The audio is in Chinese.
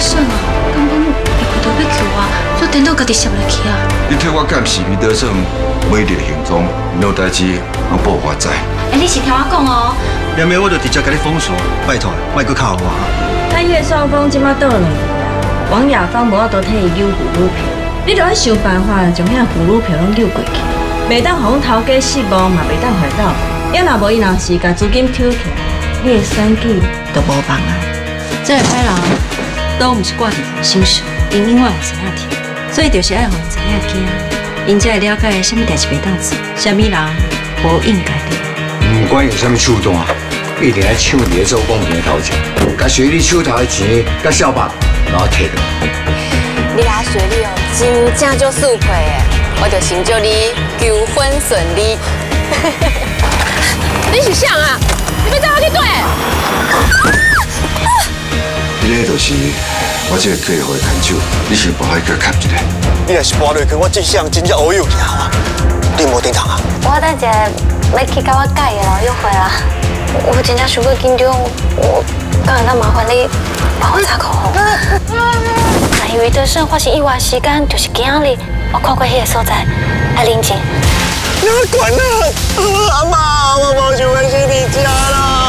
算啊，根本会回头要救我，所以电脑家己摄落去啊。 你替我监视李德胜每日的行踪，有代志我报我知。 你是听我讲哦。 连妹我就直接甲你封锁，拜托，莫搁靠我。 咱叶少峰即马倒两去啊，王雅芳无法度替伊扭俘虏票，你着要想办法将遐俘虏票拢扭过去。袂当互头家失望，嘛袂当害到。要若无伊若是甲资金抽起来，你的选举就无望啊。 这个歹人都毋是挂伫心上，因永远有知影听，所以就是爱互因知影惊，因才会了解什么代志袂当做，什么人无应该的。 不管有啥物手段，一定要抢伫咧做公平的头前，甲随你手头的钱，甲小白，然后摕落。 你阿学历哦，真正就速配的，我就想祝你求婚顺利。你是啥啊？你要怎我去对？ 你个就是我这个客户的牵手，你想办法去卡一下。 你若是搬落去，我这项真正乌有赢啊！你无顶头啊？ 我等下要去甲我改的咯，约会啦。我真正伤过紧张，我敢会当麻烦你帮我查口红。因为德胜发生意外时间就是今日，我看过迄个所在，还临近。 你管了，阿妈，我无想要去你家啦。